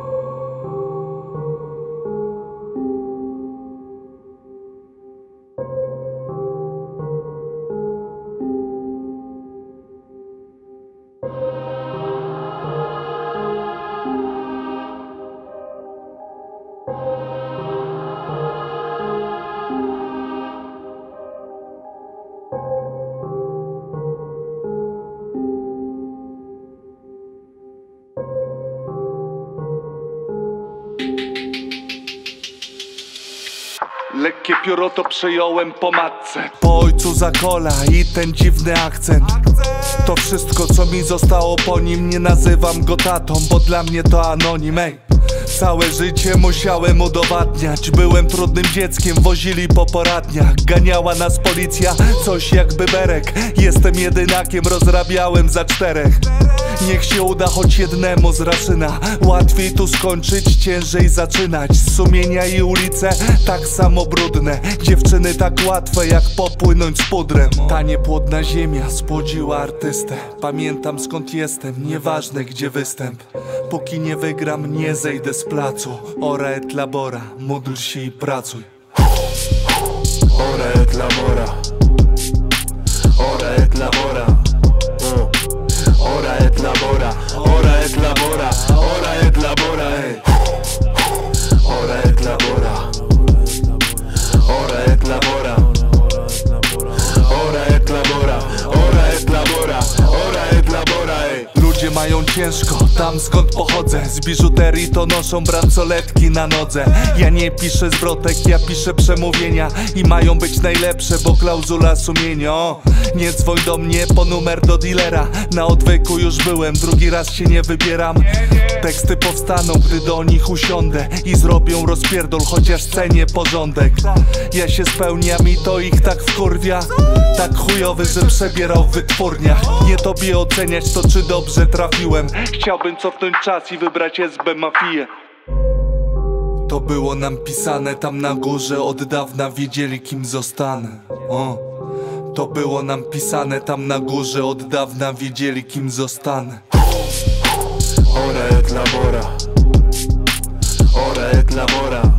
Lekkie pióro to przejąłem po matce. Po ojcu zakola i ten dziwny akcent. To wszystko co mi zostało po nim. Nie nazywam go tatą, bo dla mnie to anonim. Całe życie musiałem udowadniać. Byłem trudnym dzieckiem, wozili po poradniach. Ganiała nas policja, coś jak berek. Jestem jedynakiem, rozrabiałem za 4. Niech się uda choć jednemu z raszyna. Łatwiej tu skończyć, ciężej zaczynać. Sumienia i ulice tak samo brudne. Dziewczyny tak łatwe jak popłynąć z pudrem. Ta niepłodna ziemia spłodziła artystę. Pamiętam skąd jestem, nieważne gdzie występ. Póki nie wygram, nie zejdę z placu. Ora et labora, módl się i pracuj. Ora et labora. Ora et labora. Ora et labora. Ora et labora. Ora et labora. Ora et labora. Ora et labora. Ora et labora. Ora et labora. Ora et labora. Ludzie mają ciężko, tam skąd pochodzę. Z biżuterii to noszą bransoletki na nodze. Ja nie piszę zwrotek, ja piszę przemówienia. I mają być najlepsze, bo klauzula sumienia. Nie dzwoń do mnie po numer do dealera. Na odwyku już byłem, drugi raz się nie wybieram. Teksty powstaną, gdy do nich usiądę. I zrobią rozpierdol, chociaż cenię porządek. Ja się spełniam i to ich tak wkurwia. Tak chujowy, że przebierał w wytwórniach. Nie tobie oceniać to, czy dobrze trafiłem. Chciałbym cofnąć czas i wybrać SB Mafię. To było nam pisane tam na górze. Od dawna wiedzieli kim zostanę. To było nam pisane tam na górze. Od dawna wiedzieli kim zostanę. Ora et labora. Ora et labora.